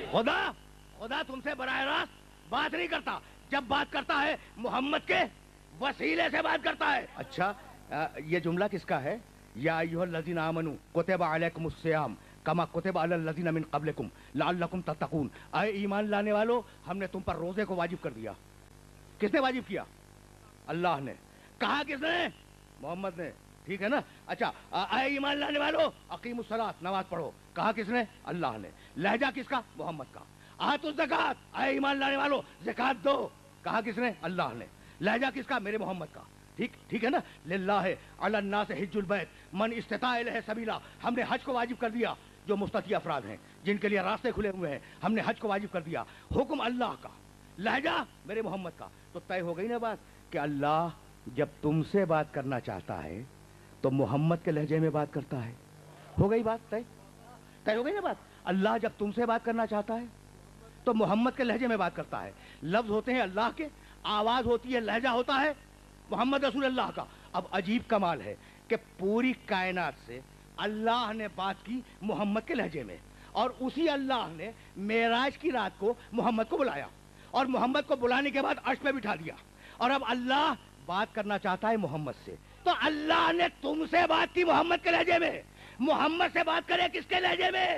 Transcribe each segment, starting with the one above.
خدا خدا تم سے براہ راست بات نہیں کرتا، جب بات کرتا ہے محمد کے وسیلے سے بات کرتا ہے۔ اچھا یہ جملہ کس کا ہے؟ یا ایھا الذین آمنوا کتب علیکم الصیام کما کتب علی الذین من قبلکم لعلکم تتقون۔ اے ایمان لانے والو، ہم نے تم پر روزے کو واجب کر دیا۔ کس نے واجب کیا؟ اللہ نے۔ کہا کس نے؟ محمد نے، ٹھیک ہے نا؟ اچھا اے ایمان لانے والو اقیموا الصلاۃ، نماز پڑھو، کہا کس نے؟ اللہ نے۔ لہجہ کس کا؟ محمد کا۔ آتوا الزکوٰۃ، اے ایمان لانے والو زکات دو، کہا کس نے؟ اللہ نے۔ لہجہ کس کا؟ میرے محمد کا۔ ٹھیک ہے نا؟ للہ علی الناس حج البیت من استطاع الیہ سبیلا، ہم نے حج کو واجب کر دیا، جو مستطیع افراد ہیں جن کے لیے راستے کھلے ہوئے ہیں، ہم نے حج کو واجب کر دیا۔ حکم اللہ کا، لہجہ میرے محمد کا۔ تو طے ہو گئی نا بات کہ اللہ جب تم سے بات کرنا چاہتا ہے تو محمد کے لہجے میں بات کرتا ہے۔ ہو گئی بات طے ہو گئی نا بات؟ اللہ جب تم سے بات کرنا چاہتا ہے تو محمد کے لہجے میں بات کرتا ہے۔ لفظ ہوتے ہیں اللہ کے، آواز ہوتی ہے، لہجہ ہوتا ہے محمد رسول اللہ کا۔ اب عجیب کمال ہے کہ پوری کائنات سے اللہ نے بات کی محمد کے لہجے میں، اور اسی اللہ نے معراج کی رات کو محمد کو بلایا، اور محمد کو بلانے کے بعد عرش پہ بٹھا دیا، اور اب اللہ بات کرنا چاہتا ہے محمد سے، تو اللہ نے تم سے بات کی محمد کے لہجے میں، محمد سے بات کرے کس کے لہجے میں؟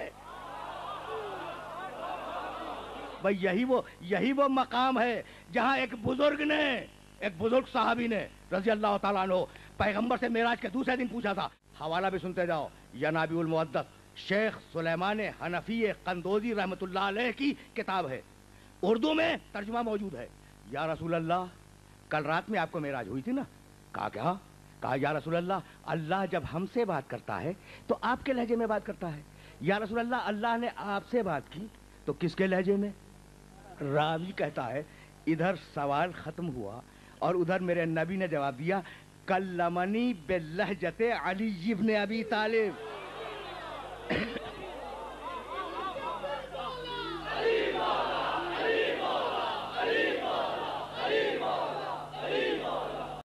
بھئی یہی وہ مقام ہے جہاں ایک بزرگ صحابی نے رضی اللہ تعالیٰ عنہ پیغمبر سے معراج کے دوسرے دن پوچھا تھا۔ حوالہ بھی سنتے جاؤ، ینابیع المؤدب شیخ سلیمان حنفی قندوزی رحمۃ اللہ علیہ کی کتاب ہے، اردو میں ترجمہ موجود ہے۔ یا رسول اللہ، کل رات میں آپ کو معراج ہوئی تھی نا؟ کہا یا رسول اللہ، اللہ جب ہم سے بات کرتا ہے تو آپ کے لہجے میں بات کرتا ہے۔ یا رسول اللہ، اللہ نے آپ سے بات کی تو کس کے لہجے میں؟ راوی کہتا ہے ادھر سوال ختم ہوا اور ادھر میرے نبی نے جواب دیا، کلمنی بلہجۃ علی ابن ابی طالب۔